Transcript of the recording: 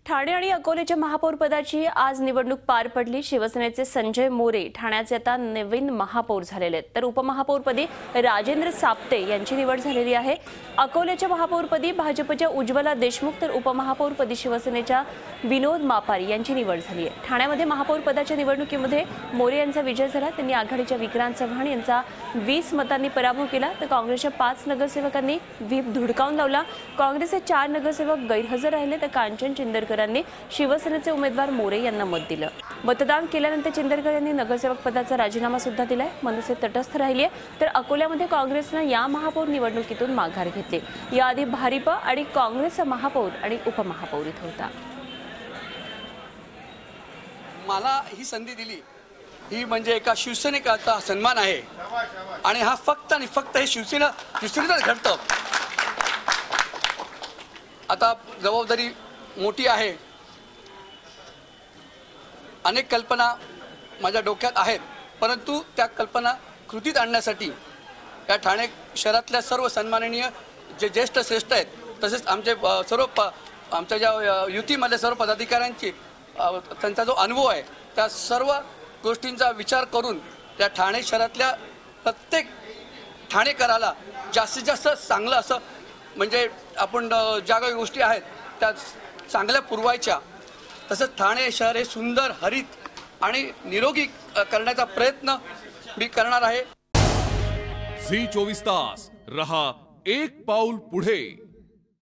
ठाणे आणि अकोलेच्या महापौर पदाची आज निवडणूक पार पडली। शिवसेनेचे संजय मोरे ठाण्याचे आता नवीन महापौर झालेले आहेत, तर उपमहापौरपदी राजेंद्र साप्ते यांची निवड झालेली आहे। अकोलेच्या महापौरपदी भाजपच्या उज्ज्वला देशमुख तर उपमहापौरपदी शिवसेनेच्या विनोद मापारी यांची निवड झाली आहे। ठाण्यामध्ये महापौर पदाच्या निवडणुकीमध्ये मोरे यांचा विजय झाला। त्यांनी आघाडीच्या विक्रांत चव्हाण यांचा 20 मतांनी पराभव केला, तर काँग्रेसच्या 5 नगरसेवकांनी व्हीप धुडकावून लावला। काँग्रेसचे 4 नगरसेवक गैरहजर राहिले, तर कांचन चिंदरकरांनी शिवसेनेचे उमेदवार मोरे यांना मत दिलं। मतदान केल्यानंतर चिंदरकर यांनी नगरसेवक पदाचा राजीनामा सुद्धा दिलाय। मनसे तटस्थ राहिली आहे, तर अकोल्यामध्ये काँग्रेसने या महापौर निवडणुकीतून माघार घेतली। याआधी भारिप आणि काँग्रेसचा महापौर आणि उपमहापौर इथे होता। मला ही संधी दिली ही म्हणजे एका शिवसैनिकाचा सन्मान आहे आणि हा फक्त आणि फक्त हे शिवसेनेतच घडतं। आता जबाबदारी मोठी आहे, अनेक कल्पना माझ्या डोक्यात आहेत, परंतु त्या कल्पना कृतीत आणण्यासाठी या ठाणे शहरातल्या सर्व सन्माननीय जे ज्येष्ठ श्रेष्ठ आहेत, तसेच आमचे आमच्या ज्या युतीमधल्या सर्व पदाधिकाऱ्यांची त्यांचा जो अनुभव आहे त्या सर्व गोष्टींचा विचार करून त्या ठाणे शहरातल्या प्रत्येक ठाणेकराला जास्तीत जास्त चांगलं असं म्हणजे आपण ज्या काही गोष्टी आहेत त्या चांगल्या पुरवायच्या, तसंच ठाणे शहर हे सुंदर हरित आणि निरोगी करण्याचा प्रयत्न मी करणार आहे। झी 24 तास रहा एक पाऊल पुढे।